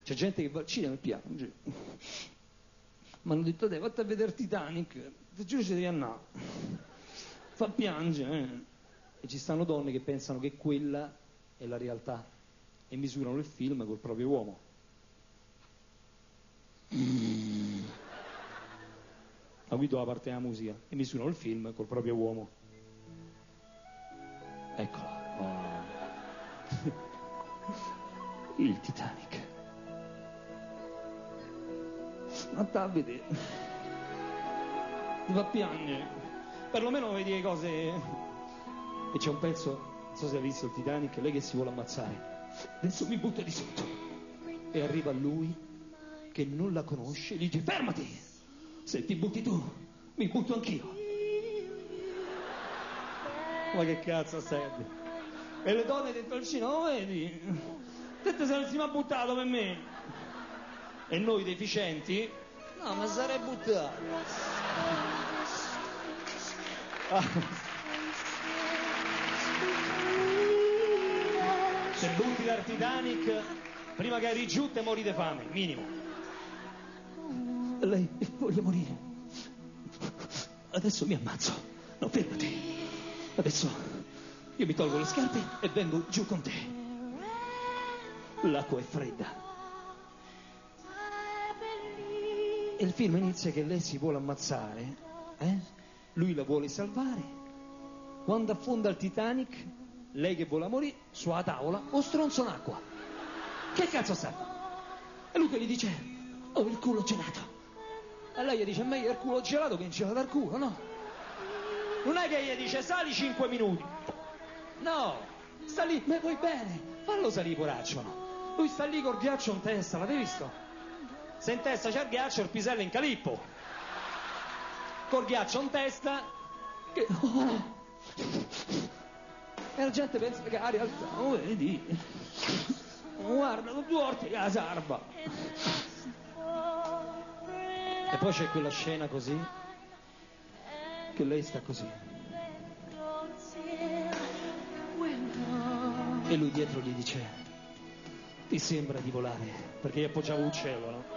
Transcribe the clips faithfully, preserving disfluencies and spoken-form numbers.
C'è gente che va al cinema e piange. Mi hanno detto, dai, vatti a vedere Titanic, ti giuro ci devi andare. Fa piangere, eh. E ci stanno donne che pensano che quella è la realtà e misurano il film col proprio uomo. Mm. Ma qui do la parte della musica e misurano il film col proprio uomo. Eccola. Oh. Il Titanic. Ma sta a vedere. Ti fa piangere. Perlomeno vedi le cose. E c'è un pezzo, non so se hai visto il Titanic, lei che si vuole ammazzare. Adesso mi butto di sotto. E arriva lui che non la conosce e gli dice fermati. Se ti butti tu, mi butto anch'io. Ma che cazzo serve? E le donne dentro il cinema, vedi? Te te sei insieme buttato per me. E noi deficienti? No, ma sarei buttato. Ah. Se butti dal Titanic, prima che arrivi giù te mori di fame, minimo. Lei voglio morire. Adesso mi ammazzo. No, fermati. Adesso io mi tolgo le scarpe e vengo giù con te. L'acqua è fredda. E il film inizia che lei si vuole ammazzare, eh? Lui la vuole salvare. Quando affonda il Titanic, lei che vuole morire, sulla tavola, o stronzo in acqua. Che cazzo sta? E lui che gli dice, ho il culo gelato. E lei gli dice, meglio il culo gelato che in gelato dal culo, no? Non è che gli dice, sali cinque minuti. No, sta lì, ma vuoi bene? Fallo salire, poraccio, no? Lui sta lì col ghiaccio in testa, l'avete visto? Se in testa c'è il ghiaccio, il pisello è in calippo. Col ghiaccio in testa, che... Oh. E la gente pensa che la realtà, oh, vedi? Guarda, due orti la sarba. E poi c'è quella scena così, che lei sta così. E lui dietro gli dice, ti sembra di volare? Perché gli appoggiava un cielo, no?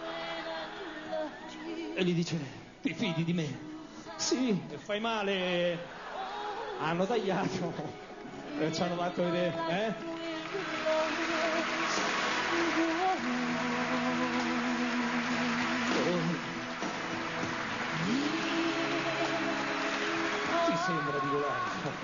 E gli dice, ti fidi di me? Sì. E fai male? Hanno tagliato e ci hanno fatto vedere, eh? Ti sembra di volare?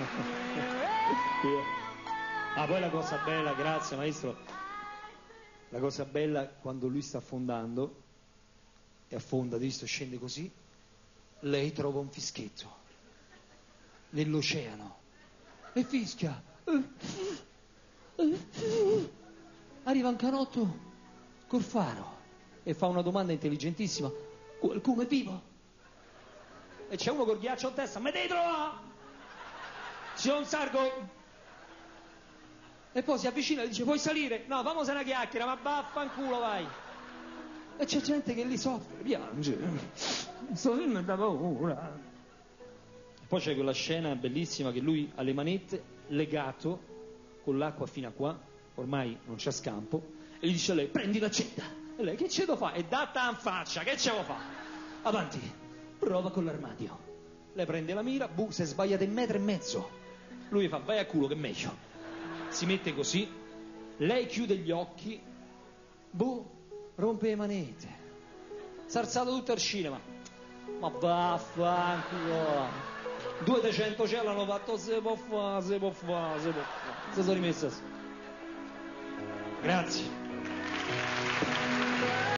Ah, poi la cosa bella, grazie maestro, la cosa bella quando lui sta affondando e affonda, visto, scende così, lei trova un fischetto nell'oceano e fischia. Arriva un canotto col faro e fa una domanda intelligentissima, qualcuno è vivo? E c'è uno col ghiaccio in testa, me devi trovare? C'è un sargo. E poi si avvicina e dice, vuoi salire? No, vamos a una chiacchiera, ma vaffanculo vai. E c'è gente che lì soffre, piange. Questo film è da paura. E poi c'è quella scena bellissima che lui ha le manette, legato, con l'acqua fino a qua, ormai non c'è scampo, e gli dice a lei, prendi l'accetta. E lei, che ce lo fa? E data in faccia, che ce lo fa? Avanti, prova con l'armadio. Lei prende la mira, bu, si è sbagliata in metro e mezzo. Lui fa, vai a culo che è meglio. Si mette così, lei chiude gli occhi, boh, rompe le manette, si è alzato tutto al cinema, ma vaffanculo, due di cento cielo hanno fatto, se può fare, se può fare, se può fare, si sono rimesse. Grazie.